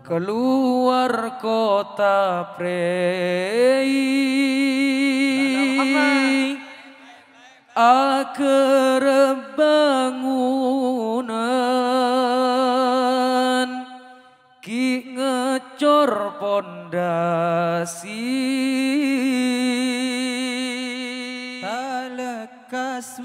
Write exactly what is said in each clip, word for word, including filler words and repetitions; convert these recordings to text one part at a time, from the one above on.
keluar kota prei aker bangunan ki ngecor pondasi lekas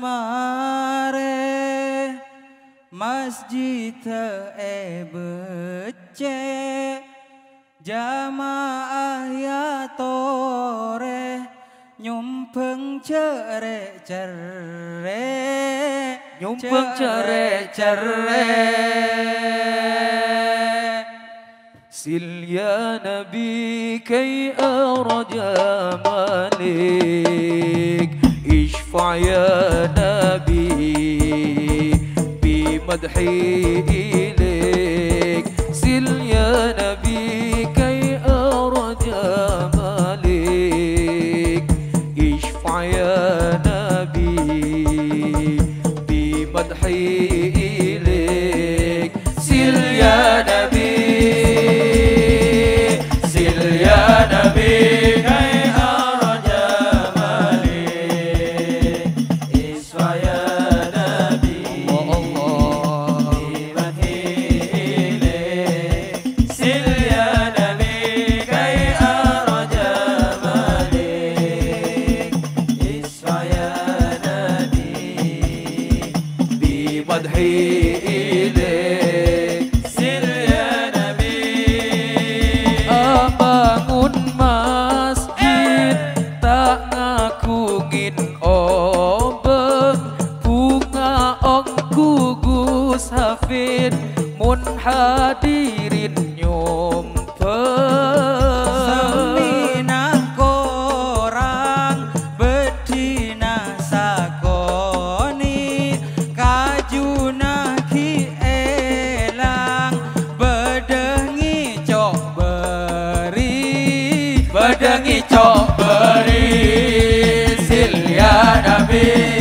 mare masjid e becek jamaah ya tore nyumpeng cere cere nyumpeng cere cere sil ya nabi kay araja malik اشفع يا نبي بمدحي إليك سل يا نبي كي أرجى مالك اشفع يا نبي بمدحي إليك سل يا نبي سل يا نبي mun hadirin nyumpeng semina korang bedina sakoni kajuna ki elang bedengi cok beri bedengi cok beri sil ya nabi